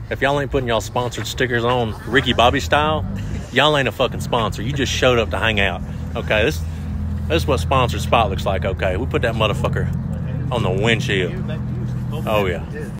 If y'all ain't putting y'all sponsored stickers on Ricky Bobby style, y'all ain't a fucking sponsor. You just showed up to hang out. Okay, this is what sponsored spot looks like. Okay, we put that motherfucker on the windshield. Oh, yeah.